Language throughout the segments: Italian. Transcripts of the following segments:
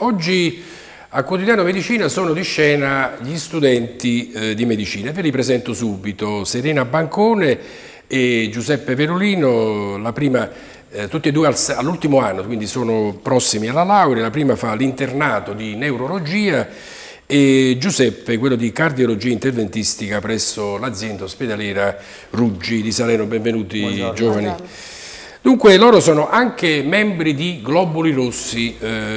Oggi a Quotidiano Medicina sono di scena gli studenti di medicina. Ve li presento subito: Serena Bancone e Giuseppe Perolino, la prima, tutti e due all'ultimo anno, quindi sono prossimi alla laurea. La prima fa l'internato di neurologia e Giuseppe quello di cardiologia interventistica presso l'azienda ospedaliera Ruggi di Salerno. Benvenuti. Buongiorno. Giovani. Buongiorno. Dunque loro sono anche membri di Globuli Rossi,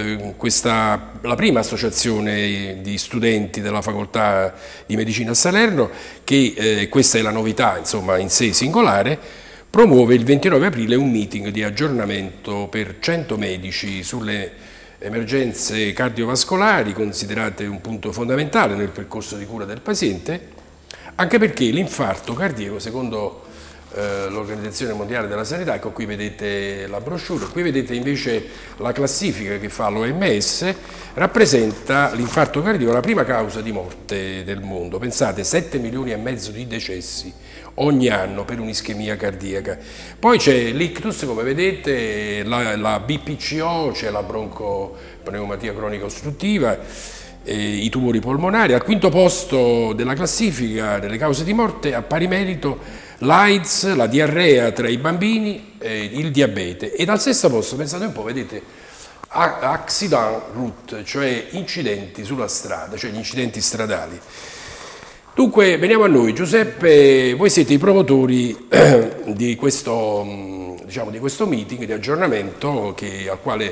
la prima associazione di studenti della facoltà di medicina a Salerno, che questa è la novità insomma in sé singolare, promuove il 29 aprile un meeting di aggiornamento per 100 medici sulle emergenze cardiovascolari, considerate un punto fondamentale nel percorso di cura del paziente, anche perché l'infarto cardiaco, secondo l'Organizzazione Mondiale della Sanità, ecco qui vedete la brochure, qui vedete invece la classifica che fa l'OMS, rappresenta l'infarto cardiaco la prima causa di morte del mondo. Pensate, 7 milioni e mezzo di decessi ogni anno per un'ischemia cardiaca. Poi c'è l'ictus, come vedete, la BPCO, c'è la broncopneumatia cronica ostruttiva, i tumori polmonari. Al quinto posto della classifica delle cause di morte, a pari merito, l'AIDS, la diarrea tra i bambini, il diabete. E dal sesto posto, pensate un po', vedete, accident route, cioè incidenti sulla strada, cioè gli incidenti stradali. Dunque, veniamo a noi. Giuseppe, voi siete i promotori di questo, diciamo, di questo meeting di aggiornamento al quale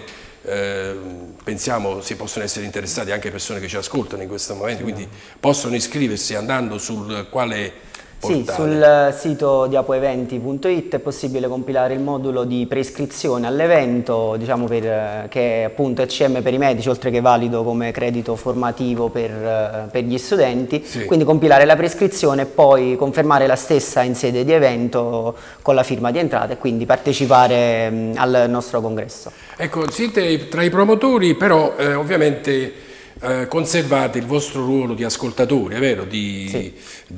pensiamo si possono essere interessati anche persone che ci ascoltano in questo momento, quindi possono iscriversi andando sul quale portale. Sì, sul sito di apoeventi.it è possibile compilare il modulo di preiscrizione all'evento, diciamo che è appunto ECM per i medici, oltre che valido come credito formativo per gli studenti, sì. Quindi compilare la prescrizione e poi confermare la stessa in sede di evento con la firma di entrata e quindi partecipare al nostro congresso. Ecco, siete tra i promotori, però ovviamente conservate il vostro ruolo di ascoltatori, è vero, sì.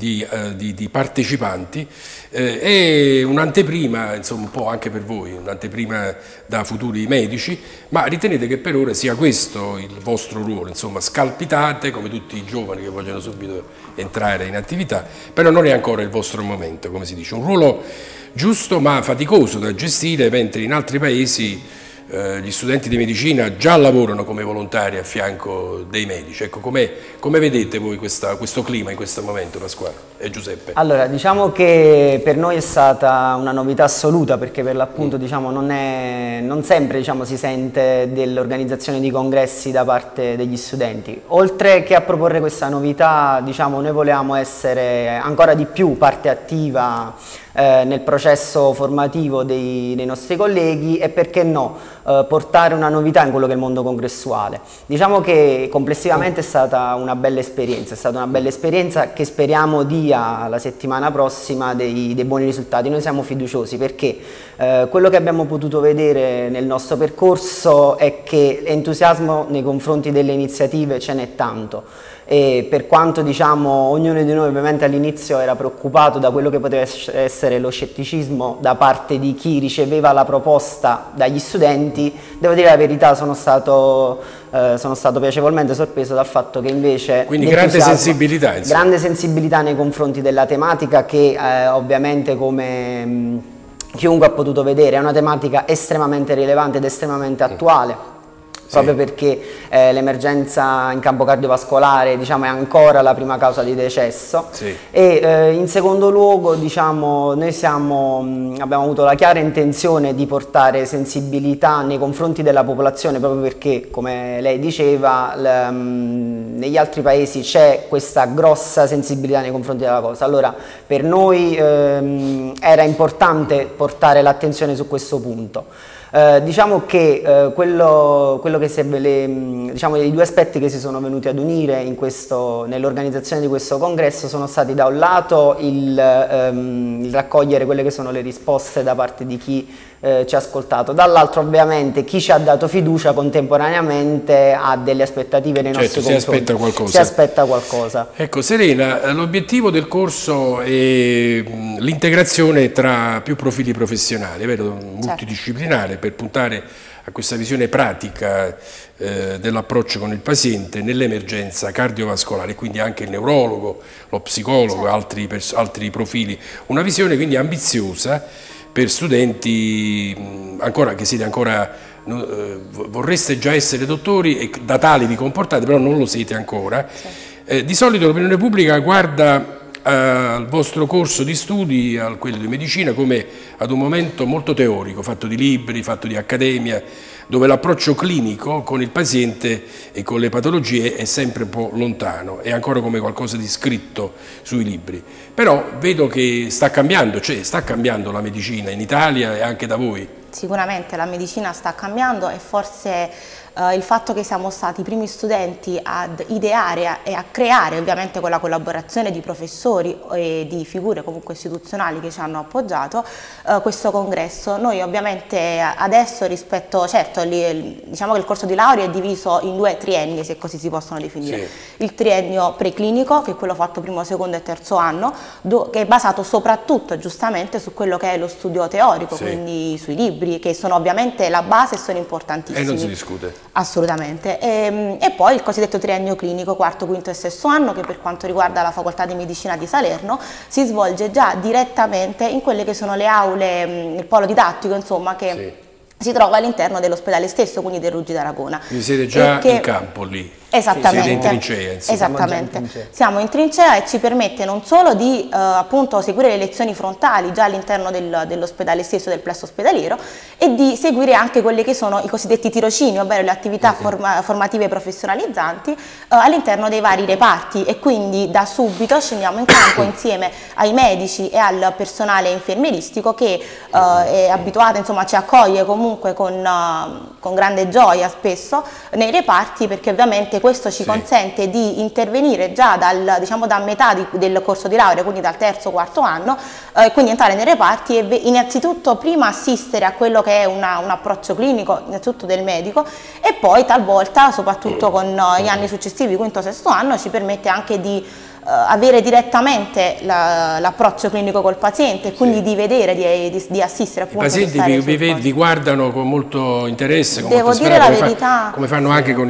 di partecipanti, è un'anteprima, insomma, un po' anche per voi, un'anteprima da futuri medici, ma ritenete che per ora sia questo il vostro ruolo, insomma, scalpitate come tutti i giovani che vogliono subito entrare in attività, però non è ancora il vostro momento, come si dice, un ruolo giusto ma faticoso da gestire, mentre in altri paesi gli studenti di medicina già lavorano come volontari a fianco dei medici. Ecco, come vedete voi questo clima in questo momento, Pasquale e Giuseppe? Allora, diciamo che per noi è stata una novità assoluta, perché per l'appunto diciamo, non sempre diciamo, si sente dell'organizzazione di congressi da parte degli studenti. Oltre che a proporre questa novità, diciamo, noi volevamo essere ancora di più parte attiva nel processo formativo dei nostri colleghi e, perché no, portare una novità in quello che è il mondo congressuale. Diciamo che complessivamente è stata una bella esperienza, che speriamo dia la settimana prossima dei buoni risultati. Noi siamo fiduciosi perché quello che abbiamo potuto vedere nel nostro percorso è che entusiasmo nei confronti delle iniziative ce n'è tanto. E per quanto diciamo, ognuno di noi ovviamente all'inizio era preoccupato da quello che poteva essere lo scetticismo da parte di chi riceveva la proposta dagli studenti, devo dire la verità, sono stato piacevolmente sorpreso dal fatto che invece... Quindi grande sensibilità. Insomma. Grande sensibilità nei confronti della tematica che ovviamente come chiunque ha potuto vedere è una tematica estremamente rilevante ed estremamente attuale. Proprio perché l'emergenza in campo cardiovascolare diciamo, è ancora la prima causa di decesso, sì. E in secondo luogo diciamo, noi abbiamo avuto la chiara intenzione di portare sensibilità nei confronti della popolazione, proprio perché, come lei diceva, negli altri paesi c'è questa grossa sensibilità nei confronti della cosa. Allora per noi era importante portare l'attenzione su questo punto. Diciamo che quello che diciamo, i due aspetti che si sono venuti ad unire nell'organizzazione di questo congresso sono stati da un lato il raccogliere quelle che sono le risposte da parte di chi ci ha ascoltato, dall'altro ovviamente chi ci ha dato fiducia contemporaneamente ha delle aspettative nei nostri confronti. Si aspetta qualcosa. Ecco Serena, l'obiettivo del corso è l'integrazione tra più profili professionali, vero? Multidisciplinare, per puntare a questa visione pratica dell'approccio con il paziente nell'emergenza cardiovascolare, quindi anche il neurologo, lo psicologo, altri profili. Una visione quindi ambiziosa per studenti che siete ancora, vorreste già essere dottori e da tali vi comportate, però non lo siete ancora. Di solito l'opinione pubblica guarda al vostro corso di studi, a quello di medicina, come ad un momento molto teorico, fatto di libri, fatto di accademia, dove l'approccio clinico con il paziente e con le patologie è sempre un po' lontano, è ancora come qualcosa di scritto sui libri. Però vedo che sta cambiando, cioè sta cambiando la medicina in Italia e anche da voi. Sicuramente la medicina sta cambiando e forse il fatto che siamo stati i primi studenti ad ideare e a creare, ovviamente con la collaborazione di professori e di figure comunque istituzionali che ci hanno appoggiato, questo congresso. Noi ovviamente adesso certo diciamo che il corso di laurea è diviso in 2 trienni, se così si possono definire. Sì. Il triennio preclinico, che è quello fatto primo, secondo e terzo anno, che è basato soprattutto giustamente su quello che è lo studio teorico, quindi sui libri, che sono ovviamente la base e sono importantissimi. E non si discute. Assolutamente. E poi il cosiddetto triennio clinico, quarto, quinto e sesto anno, che per quanto riguarda la facoltà di medicina di Salerno si svolge già direttamente in quelle che sono le aule, il polo didattico, insomma, che si trova all'interno dell'ospedale stesso, quindi del Ruggi d'Aragona. Quindi siete già in campo lì? Esattamente. Siete in trincea, insomma. Esattamente. Siamo in trincea e ci permette non solo di appunto seguire le lezioni frontali già all'interno dell'ospedale stesso, del plesso ospedaliero, e di seguire anche quelli che sono i cosiddetti tirocini, ovvero le attività formative professionalizzanti all'interno dei vari reparti, e quindi da subito scendiamo in campo insieme ai medici e al personale infermieristico che è abituato, insomma, ci accoglie comunque con grande gioia spesso nei reparti, perché ovviamente questo ci consente di intervenire già da metà del corso di laurea, quindi dal terzo, quarto anno, quindi entrare nei reparti e innanzitutto prima assistere a quello che è un approccio clinico, innanzitutto del medico, e poi talvolta, soprattutto con gli anni successivi, quinto, sesto anno, ci permette anche di avere direttamente l'approccio clinico col paziente, e quindi di vedere, di assistere appunto. I pazienti vi guardano con molto interesse, con Devo molta dire la verità, come fanno anche con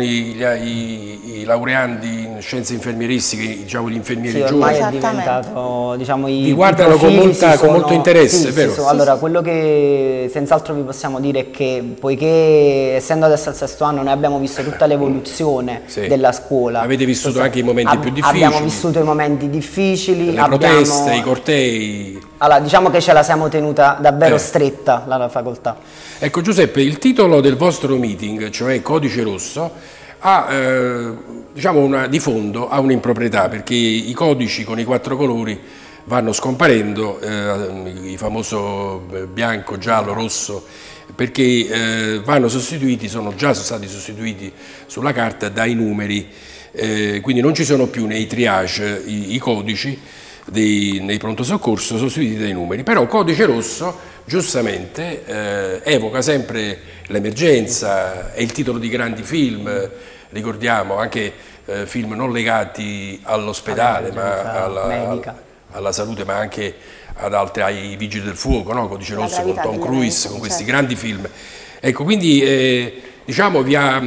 i laureandi in scienze infermieristiche, diciamo gli infermieri giovani. Ormai è diventato, diciamo, vi guardano con molto interesse, vero? Allora, quello che senz'altro vi possiamo dire è che, poiché essendo adesso al sesto anno noi abbiamo visto tutta l'evoluzione della scuola. Avete vissuto anche i momenti più difficili. Abbiamo vissuto i momenti difficili, le proteste, i cortei. Allora, diciamo che ce la siamo tenuta davvero stretta la facoltà. Ecco Giuseppe, il titolo del vostro meeting, cioè Codice Rosso, ha diciamo di fondo ha un'improprietà, perché i codici con i 4 colori vanno scomparendo, il famoso bianco, giallo, rosso, perché vanno sostituiti, sono stati sostituiti sulla carta dai numeri. Quindi non ci sono più nei triage i codici nei pronto soccorso sostituiti dai numeri, però codice rosso giustamente evoca sempre l'emergenza, è il titolo di grandi film, ricordiamo anche film non legati all'ospedale ma alla salute, ma anche ai Vigili del Fuoco, no? Codice rosso con Tom Cruise, con questi grandi film. Ecco, quindi diciamo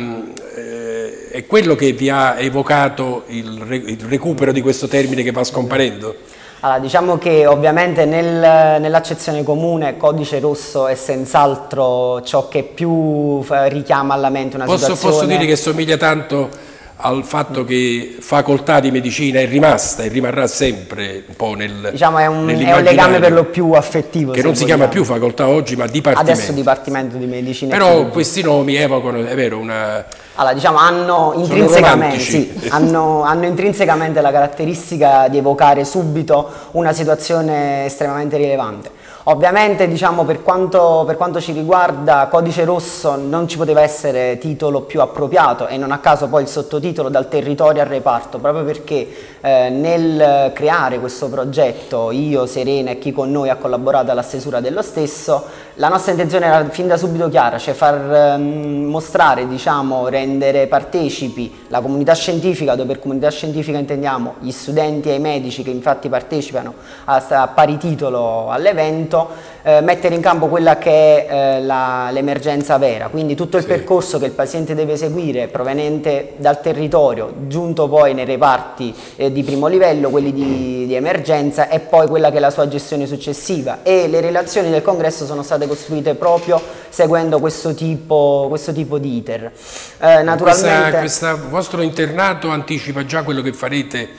è quello che vi ha evocato il recupero di questo termine che va scomparendo? Allora, diciamo che ovviamente nell'accezione comune codice rosso è senz'altro ciò che più richiama alla mente una situazione. Posso dire che somiglia tanto al fatto che facoltà di medicina è rimasta e rimarrà sempre un po' diciamo è un legame per lo più affettivo, che non si chiama più facoltà oggi ma dipartimento. Adesso dipartimento di medicina. Però questi nomi evocano, è vero, allora, diciamo, hanno intrinsecamente la caratteristica di evocare subito una situazione estremamente rilevante. Ovviamente, diciamo, per quanto ci riguarda, Codice Rosso non ci poteva essere titolo più appropriato, e non a caso poi il sottotitolo Dal territorio al reparto, proprio perché nel creare questo progetto, io, Serena e chi con noi ha collaborato alla stesura dello stesso, la nostra intenzione era fin da subito chiara, cioè far mostrare, diciamo, rendere partecipi la comunità scientifica, dove per comunità scientifica intendiamo gli studenti e i medici che infatti partecipano a pari titolo all'evento, mettere in campo quella che è l'emergenza vera, quindi tutto il percorso che il paziente deve seguire proveniente dal territorio, giunto poi nei reparti di primo livello, quelli di emergenza, e poi quella che è la sua gestione successiva, e le relazioni del congresso sono state costruite proprio seguendo questo tipo di iter. Naturalmente questo vostro internato anticipa già quello che farete.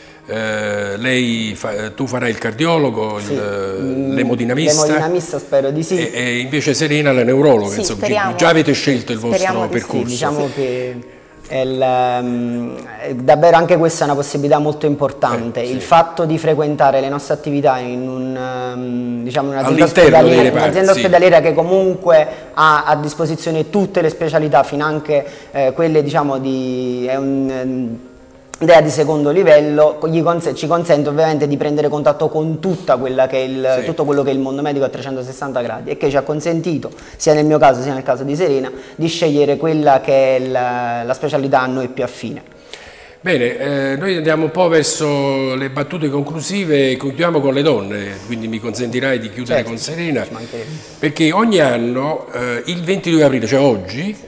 Tu farai il cardiologo, l'emodinamista, spero di sì, e invece Serena la neurologa. Sì, insomma, già avete scelto il vostro percorso. Sì, diciamo che davvero anche questa è una possibilità molto importante, il fatto di frequentare le nostre attività in un'azienda ospedaliera che comunque ha a disposizione tutte le specialità, finanche quelle idea di secondo livello, ci consente ovviamente di prendere contatto con tutta quella che è tutto quello che è il mondo medico a 360 gradi, e che ci ha consentito, sia nel mio caso sia nel caso di Serena, di scegliere quella che è la specialità a noi più affine. Bene, noi andiamo un po' verso le battute conclusive e concludiamo con le donne, quindi mi consentirai di chiudere con Serena, perché ogni anno, il 22 aprile, cioè oggi,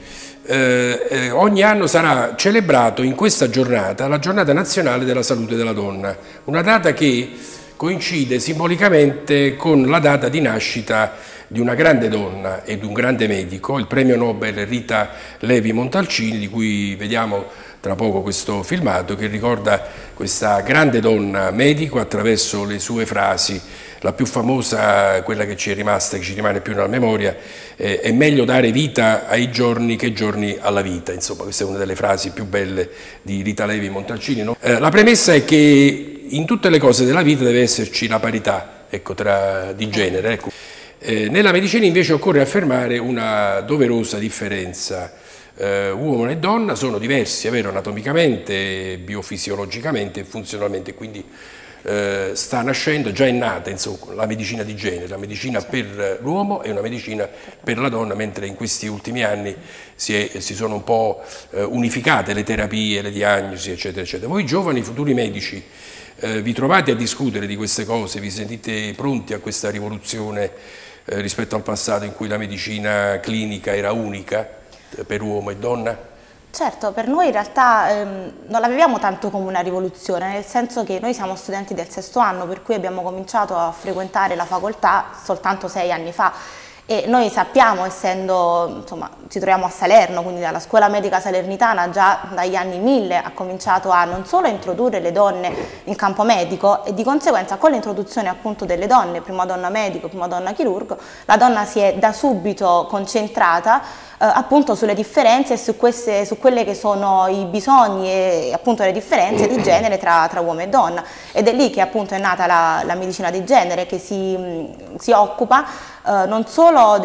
ogni anno sarà celebrato in questa giornata la giornata nazionale della salute della donna, una data che coincide simbolicamente con la data di nascita di una grande donna ed un grande medico, il premio Nobel Rita Levi Montalcini, di cui vediamo tra poco questo filmato che ricorda questa grande donna medico attraverso le sue frasi. La più famosa, quella che ci è rimasta, che ci rimane più nella memoria, è meglio dare vita ai giorni che giorni alla vita. Insomma, questa è una delle frasi più belle di Rita Levi Montalcini. No? La premessa è che in tutte le cose della vita deve esserci la parità, ecco, di genere. Ecco. Nella medicina invece occorre affermare una doverosa differenza. Uomo e donna sono diversi, è vero, anatomicamente, biofisiologicamente e funzionalmente, quindi sta nascendo, già è nata, insomma, la medicina di genere, la medicina per l'uomo e una medicina per la donna, mentre in questi ultimi anni si sono un po' unificate le terapie, le diagnosi, eccetera, eccetera. Voi giovani futuri medici vi trovate a discutere di queste cose, vi sentite pronti a questa rivoluzione rispetto al passato in cui la medicina clinica era unica per uomo e donna? Certo, per noi in realtà non la viviamo tanto come una rivoluzione, nel senso che noi siamo studenti del sesto anno, per cui abbiamo cominciato a frequentare la facoltà soltanto 6 anni fa, e noi sappiamo, essendo, insomma, ci troviamo a Salerno, quindi dalla scuola medica salernitana già dagli anni 1000 ha cominciato a non solo introdurre le donne in campo medico, e di conseguenza con l'introduzione appunto delle donne, prima donna medico, prima donna chirurgo, la donna si è da subito concentrata appunto sulle differenze e su quelle che sono i bisogni e appunto le differenze di genere tra uomo e donna, ed è lì che appunto è nata la medicina di genere, che si occupa non solo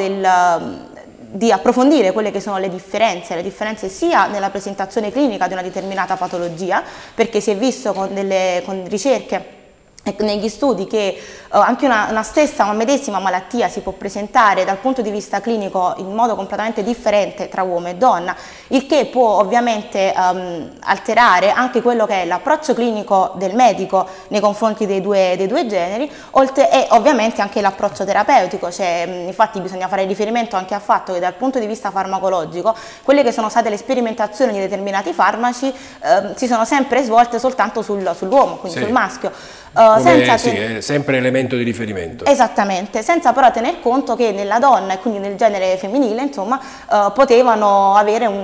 di approfondire quelle che sono le differenze sia nella presentazione clinica di una determinata patologia, perché si è visto con ricerche e negli studi che anche una medesima malattia si può presentare dal punto di vista clinico in modo completamente differente tra uomo e donna, il che può ovviamente alterare anche quello che è l'approccio clinico del medico nei confronti dei due generi, e ovviamente anche l'approccio terapeutico. Infatti bisogna fare riferimento anche al fatto che dal punto di vista farmacologico quelle che sono state le sperimentazioni di determinati farmaci si sono sempre svolte soltanto sull'uomo, quindi sul maschio. È sempre elemento di riferimento. Esattamente, senza però tener conto che nella donna e quindi nel genere femminile, insomma, potevano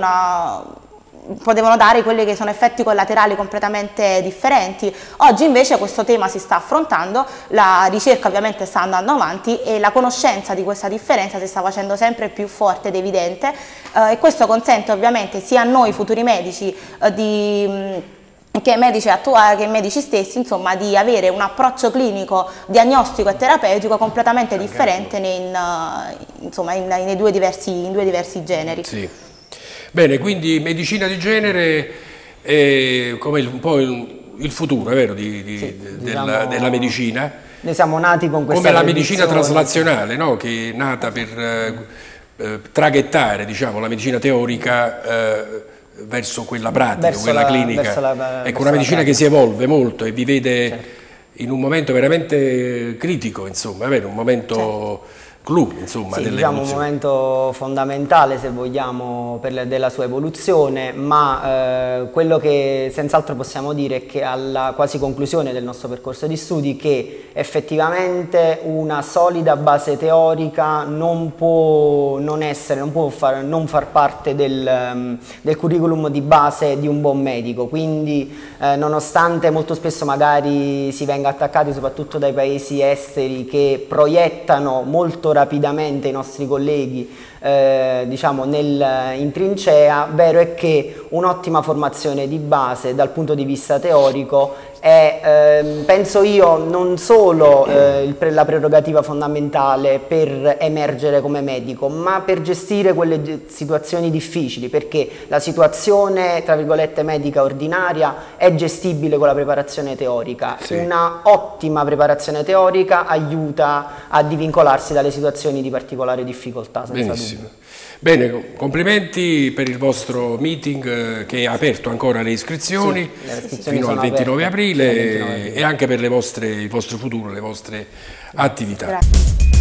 dare quelli che sono effetti collaterali completamente differenti. Oggi invece questo tema si sta affrontando, la ricerca ovviamente sta andando avanti e la conoscenza di questa differenza si sta facendo sempre più forte ed evidente, e questo consente ovviamente sia a noi futuri medici che medici stessi, insomma, di avere un approccio clinico, diagnostico e terapeutico completamente differente nei due diversi generi. Sì. Bene, quindi medicina di genere è come un po' il futuro, è vero, della medicina. Noi siamo nati con questa come la medicina traslazionale, no? Che è nata per traghettare, diciamo, la medicina teorica verso quella pratica, quella clinica. Ecco, una medicina che si evolve molto e vi vede in un momento veramente critico, insomma, è vero, un momento clou, insomma, sì, dell'evoluzione. diciamo un momento fondamentale, se vogliamo, della sua evoluzione, ma quello che senz'altro possiamo dire è che alla quasi conclusione del nostro percorso di studi che effettivamente una solida base teorica non può non far parte del curriculum di base di un buon medico, quindi nonostante molto spesso magari si venga attaccati soprattutto dai paesi esteri che proiettano molto rapidamente i nostri colleghi diciamo in trincea, vero è che un'ottima formazione di base dal punto di vista teorico è, penso io, non solo la prerogativa fondamentale per emergere come medico, ma per gestire quelle situazioni difficili, perché la situazione, tra virgolette, medica ordinaria è gestibile con la preparazione teorica. Sì. Una ottima preparazione teorica aiuta a divincolarsi dalle situazioni di particolare difficoltà, senza Benissimo. dubbio. Bene, complimenti per il vostro meeting che ha aperto ancora le iscrizioni, Sì, le iscrizioni fino al sono 29 aperte aprile, fino al 29 aprile. e anche per il vostro futuro, le vostre attività. Grazie.